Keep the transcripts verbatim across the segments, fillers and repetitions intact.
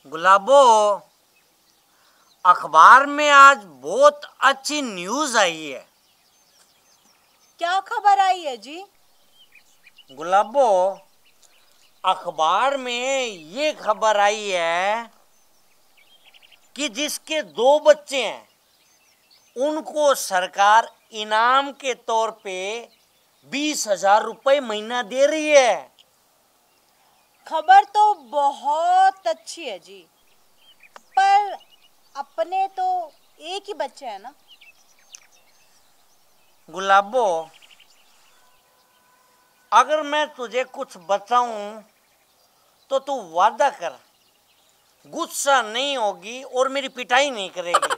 गुलाबो, अखबार में आज बहुत अच्छी न्यूज आई है। क्या खबर आई है जी? गुलाबो, अखबार में ये खबर आई है कि जिसके दो बच्चे हैं उनको सरकार इनाम के तौर पे बीस हजार रुपये महीना दे रही है। खबर तो बहुत अच्छी है जी, पर अपने तो एक ही बच्चे हैं ना। गुलाबो, अगर मैं तुझे कुछ बताऊं तो तू वादा कर, गुस्सा नहीं होगी और मेरी पिटाई नहीं करेगी।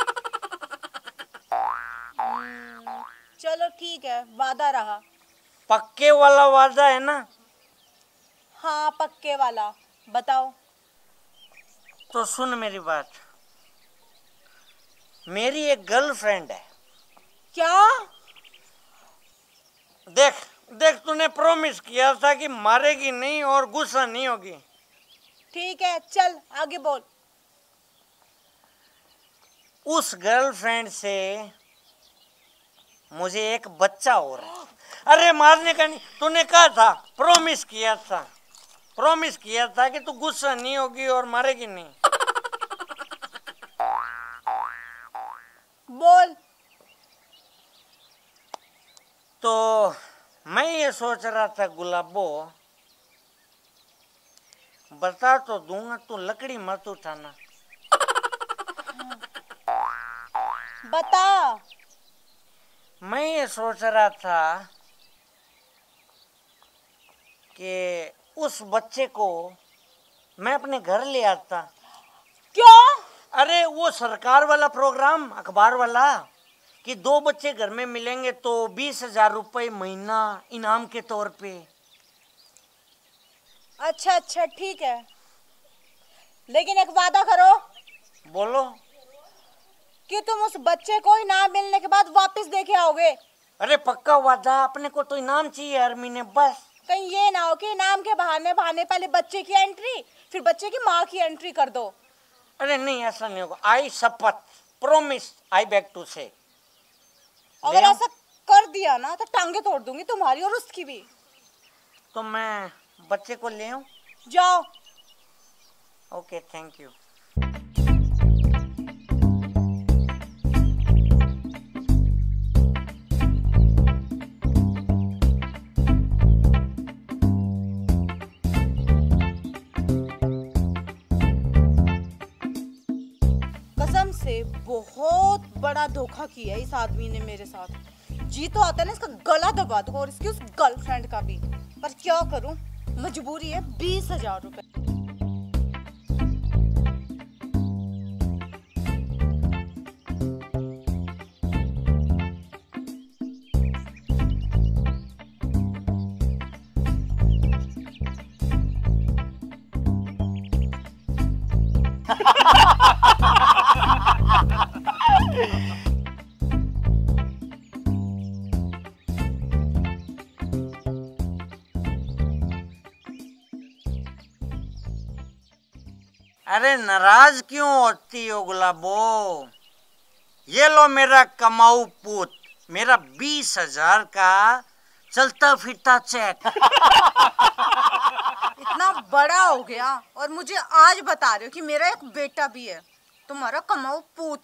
चलो ठीक है, वादा रहा। पक्के वाला वादा है ना? हाँ, पक्के वाला। बताओ। तो सुन मेरी बात, मेरी एक गर्लफ्रेंड है। क्या? देख देख, तूने प्रॉमिस किया था कि मारेगी नहीं और गुस्सा नहीं होगी। ठीक है, चल आगे बोल। उस गर्लफ्रेंड से मुझे एक बच्चा हो रहा है। अरे मारने का नहीं, तूने कहा था, प्रॉमिस किया था, प्रॉमिस किया था कि तू गुस्सा नहीं होगी और मारेगी नहीं। बोल। तो मैं ये सोच रहा था गुलाबो, बता तो दूंगा, तू लकड़ी मत उठाना। बता। मैं ये सोच रहा था कि उस बच्चे को मैं अपने घर ले आता। क्यों? अरे वो सरकार वाला प्रोग्राम, अखबार वाला, कि दो बच्चे घर में मिलेंगे तो बीस हजार रुपये महीना इनाम के तौर पे। अच्छा अच्छा, ठीक है, लेकिन एक वादा करो। बोलो। कि तुम उस बच्चे को इनाम मिलने के बाद वापस देके आओगे। अरे पक्का वादा, अपने को तो इनाम चाहिए हर महीने बस। कहीं ये ना हो कि इनाम के बहाने बहाने पहले बच्चे की एंट्री, फिर बच्चे की माँ की एंट्री कर दो। अरे नहीं, ऐसा नहीं होगा। आई शपथ, प्रोमिस, आई बैक टू से। अगर ऐसा कर दिया ना तो टांगे तोड़ दूंगी तुम्हारी और उसकी भी। तो मैं बच्चे को ले आऊं? जाओ। Okay, thank you. कसम से बहुत बड़ा धोखा किया है इस आदमी ने मेरे साथ। जी तो आता है ना इसका गला दबा दूंगा और इसकी उस गर्लफ्रेंड का भी, पर क्या करूं, मजबूरी है। बीस हजार रुपए। अरे नाराज क्यों होती हो गुलाबो? ये लो मेरा कमाऊ पूत, मेरा बीस हजार का चलता फिरता चेक। इतना बड़ा हो गया और मुझे आज बता रहे हो कि मेरा एक बेटा भी है, तुम्हारा कमाऊ पूत।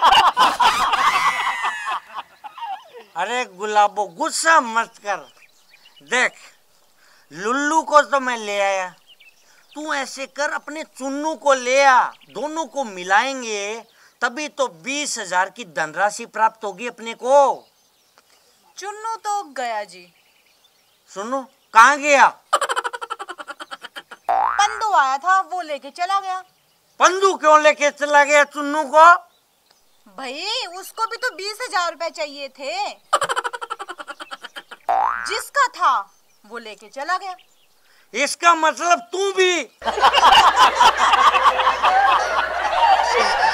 अरे गुलाबो, गुस्सा मत कर। देख, लुल्लू को तो मैं ले आया, तू ऐसे कर अपने चुन्नू को ले आ, दोनों को मिलाएंगे तभी तो बीस हजार की धनराशि प्राप्त होगी अपने को। चुन्नू तो गया जी। सुनो, कहाँ गया? पंदू आया था, वो लेके चला गया। पंदू क्यों लेके चला गया चुन्नू को? भाई उसको भी तो बीस हजार रुपए चाहिए थे। जिसका था वो लेके चला गया। इसका मतलब तू भी।